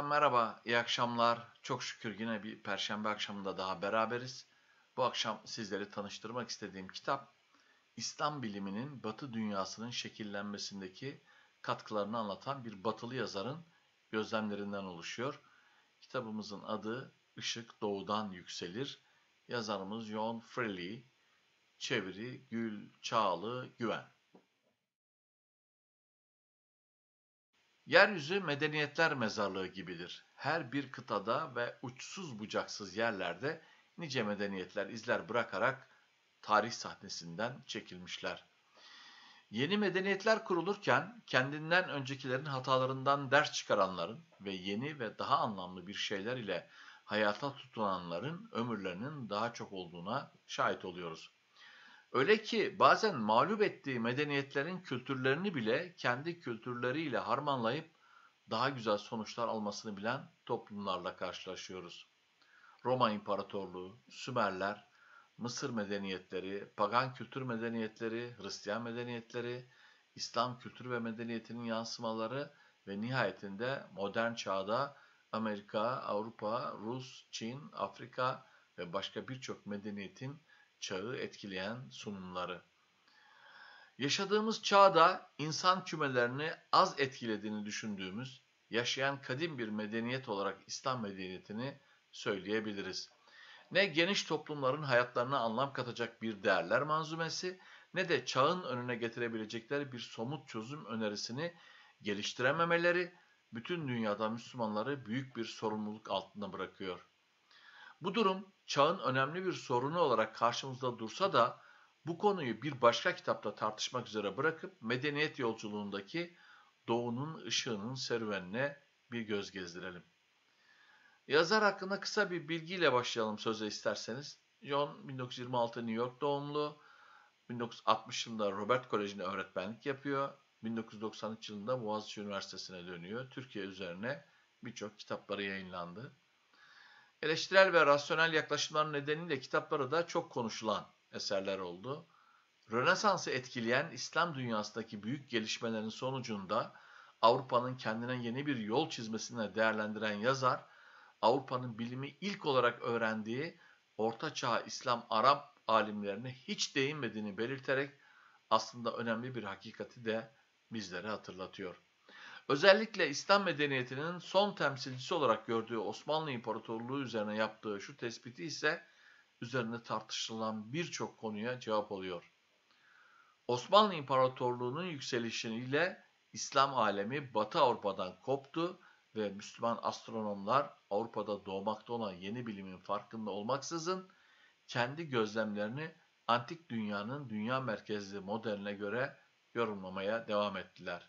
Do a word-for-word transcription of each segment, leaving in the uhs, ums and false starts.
Efendim merhaba, iyi akşamlar. Çok şükür yine bir Perşembe akşamında daha beraberiz. Bu akşam sizleri tanıştırmak istediğim kitap, İslam biliminin Batı dünyasının şekillenmesindeki katkılarını anlatan bir Batılı yazarın gözlemlerinden oluşuyor. Kitabımızın adı Işık Doğudan Yükselir. Yazarımız John Freely, çeviri Gül Çağlı Güven. Yeryüzü medeniyetler mezarlığı gibidir. Her bir kıtada ve uçsuz bucaksız yerlerde nice medeniyetler izler bırakarak tarih sahnesinden çekilmişler. Yeni medeniyetler kurulurken kendinden öncekilerin hatalarından ders çıkaranların ve yeni ve daha anlamlı bir şeyler ile hayata tutunanların ömürlerinin daha çok olduğuna şahit oluyoruz. Öyle ki bazen mağlup ettiği medeniyetlerin kültürlerini bile kendi kültürleriyle harmanlayıp daha güzel sonuçlar almasını bilen toplumlarla karşılaşıyoruz. Roma İmparatorluğu, Sümerler, Mısır medeniyetleri, pagan kültür medeniyetleri, Hristiyan medeniyetleri, İslam kültür ve medeniyetinin yansımaları ve nihayetinde modern çağda Amerika, Avrupa, Rus, Çin, Afrika ve başka birçok medeniyetin çağı etkileyen sunumları. Yaşadığımız çağda insan kümelerini az etkilediğini düşündüğümüz, yaşayan kadim bir medeniyet olarak İslam medeniyetini söyleyebiliriz. Ne geniş toplumların hayatlarına anlam katacak bir değerler manzumesi, ne de çağın önüne getirebilecekleri bir somut çözüm önerisini geliştirememeleri, bütün dünyada Müslümanları büyük bir sorumluluk altında bırakıyor. Bu durum çağın önemli bir sorunu olarak karşımızda dursa da bu konuyu bir başka kitapta tartışmak üzere bırakıp medeniyet yolculuğundaki doğunun ışığının serüvenine bir göz gezdirelim. Yazar hakkında kısa bir bilgiyle başlayalım söze isterseniz. John bin dokuz yüz yirmi altı New York doğumlu, bin dokuz yüz altmış yılında Robert Koleji'nde öğretmenlik yapıyor. bin dokuz yüz doksan üç yılında Boğaziçi Üniversitesi'ne dönüyor. Türkiye üzerine birçok kitapları yayınlandı. Eleştirel ve rasyonel yaklaşımlar nedeniyle kitapları da çok konuşulan eserler oldu. Rönesans'ı etkileyen İslam dünyasındaki büyük gelişmelerin sonucunda Avrupa'nın kendine yeni bir yol çizmesine değerlendiren yazar, Avrupa'nın bilimi ilk olarak öğrendiği Orta Çağ İslam Arap alimlerine hiç değinmediğini belirterek aslında önemli bir hakikati de bizlere hatırlatıyor. Özellikle İslam medeniyetinin son temsilcisi olarak gördüğü Osmanlı İmparatorluğu üzerine yaptığı şu tespiti ise üzerine tartışılan birçok konuya cevap oluyor. Osmanlı İmparatorluğu'nun yükselişiyle İslam alemi Batı Avrupa'dan koptu ve Müslüman astronomlar Avrupa'da doğmakta olan yeni bilimin farkında olmaksızın kendi gözlemlerini antik dünyanın dünya merkezli modeline göre yorumlamaya devam ettiler.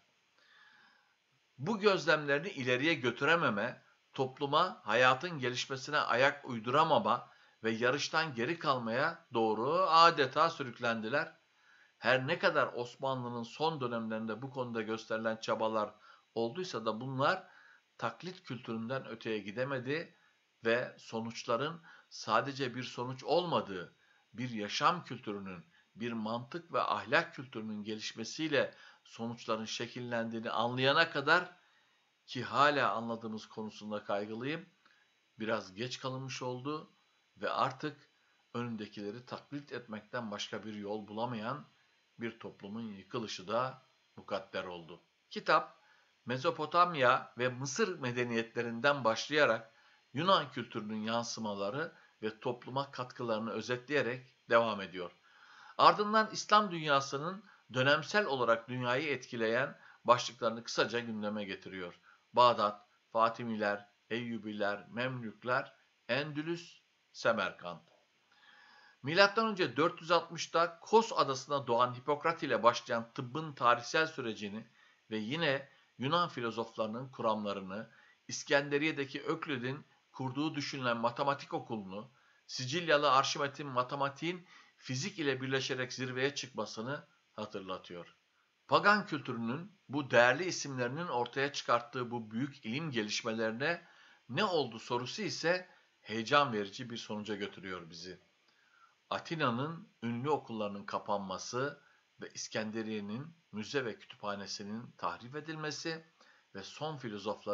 Bu gözlemlerini ileriye götürememe, topluma hayatın gelişmesine ayak uyduramama ve yarıştan geri kalmaya doğru adeta sürüklendiler. Her ne kadar Osmanlı'nın son dönemlerinde bu konuda gösterilen çabalar olduysa da bunlar taklit kültüründen öteye gidemedi ve sonuçların sadece bir sonuç olmadığı, bir yaşam kültürünün, bir mantık ve ahlak kültürünün gelişmesiyle sonuçların şekillendiğini anlayana kadar ki hala anladığımız konusunda kaygılıyım, biraz geç kalınmış oldu ve artık önündekileri taklit etmekten başka bir yol bulamayan bir toplumun yıkılışı da mukadder oldu. Kitap, Mezopotamya ve Mısır medeniyetlerinden başlayarak Yunan kültürünün yansımaları ve topluma katkılarını özetleyerek devam ediyor. Ardından İslam dünyasının dönemsel olarak dünyayı etkileyen başlıklarını kısaca gündeme getiriyor. Bağdat, Fatimiler, Eyyubiler, Memlükler, Endülüs, Semerkant. Milattan önce dört yüz altmışta Kos adasına doğan Hipokrat ile başlayan tıbbın tarihsel sürecini ve yine Yunan filozoflarının kuramlarını, İskenderiye'deki Öklid'in kurduğu düşünülen matematik okulunu, Sicilyalı Arşimet'in matematiğin fizik ile birleşerek zirveye çıkmasını hatırlatıyor. Pagan kültürünün bu değerli isimlerinin ortaya çıkarttığı bu büyük ilim gelişmelerine ne oldu sorusu ise heyecan verici bir sonuca götürüyor bizi. Atina'nın ünlü okullarının kapanması ve İskenderiye'nin müze ve kütüphanesinin tahrip edilmesi ve son filozofların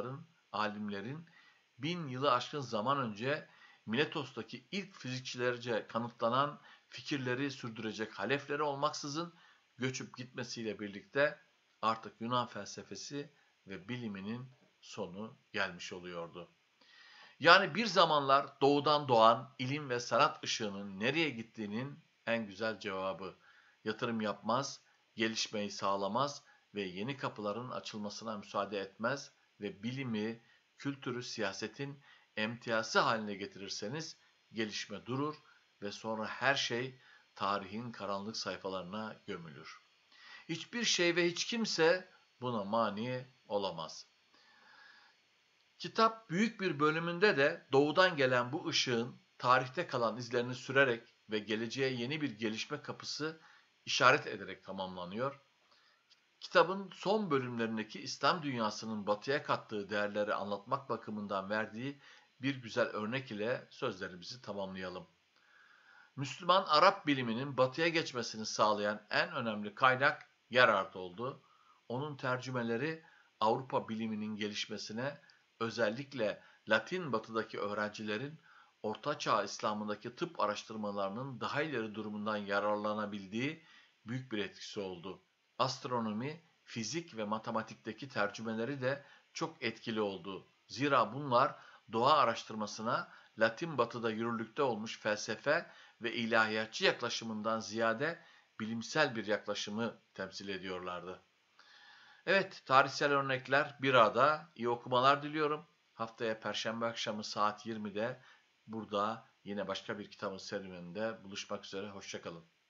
alimlerin bin yılı aşkın zaman önce Miletos'taki ilk fizikçilerce kanıtlanan fikirleri sürdürecek halefleri olmaksızın göçüp gitmesiyle birlikte artık Yunan felsefesi ve biliminin sonu gelmiş oluyordu. Yani bir zamanlar doğudan doğan ilim ve sanat ışığının nereye gittiğinin en güzel cevabı. Yatırım yapmaz, gelişmeyi sağlamaz ve yeni kapıların açılmasına müsaade etmez ve bilimi, kültürü, siyasetin emtiyası haline getirirseniz gelişme durur ve sonra her şey tarihin karanlık sayfalarına gömülür. Hiçbir şey ve hiç kimse buna mani olamaz. Kitap büyük bir bölümünde de doğudan gelen bu ışığın tarihte kalan izlerini sürerek ve geleceğe yeni bir gelişme kapısı işaret ederek tamamlanıyor. Kitabın son bölümlerindeki İslam dünyasının batıya kattığı değerleri anlatmak bakımından verdiği bir güzel örnek ile sözlerimizi tamamlayalım. Müslüman Arap biliminin batıya geçmesini sağlayan en önemli kaynak Gerhard oldu. Onun tercümeleri Avrupa biliminin gelişmesine, özellikle Latin batıdaki öğrencilerin Orta Çağ İslam'ındaki tıp araştırmalarının daha ileri durumundan yararlanabildiği büyük bir etkisi oldu. Astronomi, fizik ve matematikteki tercümeleri de çok etkili oldu. Zira bunlar doğa araştırmasına Latin batıda yürürlükte olmuş felsefe ve ilahiyatçı yaklaşımından ziyade bilimsel bir yaklaşımı temsil ediyorlardı. Evet, tarihsel örnekler bir arada. İyi okumalar diliyorum. Haftaya Perşembe akşamı saat yirmide burada yine başka bir kitabın serüveninde buluşmak üzere. Hoşça kalın.